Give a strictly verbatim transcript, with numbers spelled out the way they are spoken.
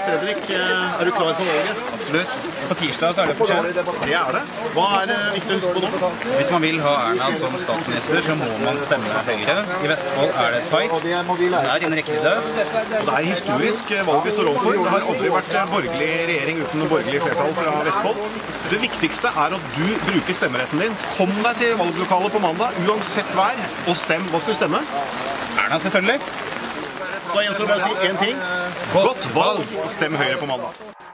Fredrik, er du klar for valget? Absolutt. På tirsdag så er det for sent. Det er det. Hva er det viktig å huske på nå? Hvis man vil ha Erna som statsminister, så må man stemme Høyre. I Vestfold er det tight. Det er innen rekkevidde. Det er historisk valg vi står overfor. Det har aldri vært borgerlig regjering uten borgerlig flertall fra Vestfold. Det viktigste er at du bruker stemmeretten din. Kom deg til valglokalet på mandag, uansett vær, og stem. Hva skal du stemme? Erna, selvfølgelig. Da gjenstår det bare å si én ting. Godt valg! Stem Høyre på mandag.